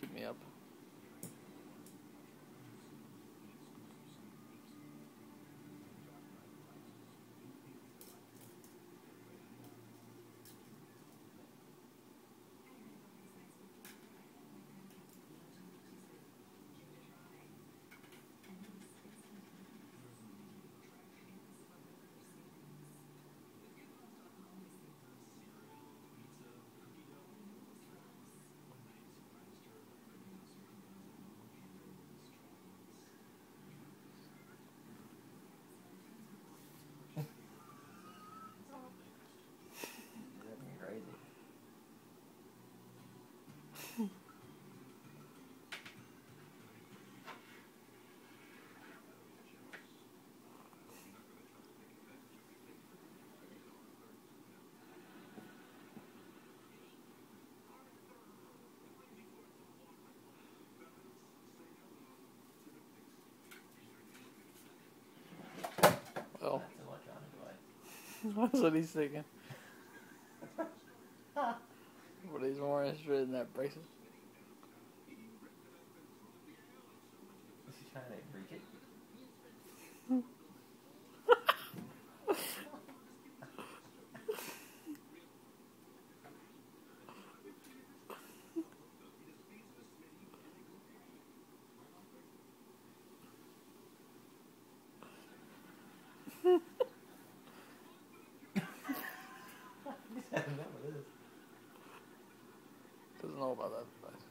keep me up. Well, that's what he's thinking. But he's more interested in that bracelet. Is he trying to break it? Doesn't know about that.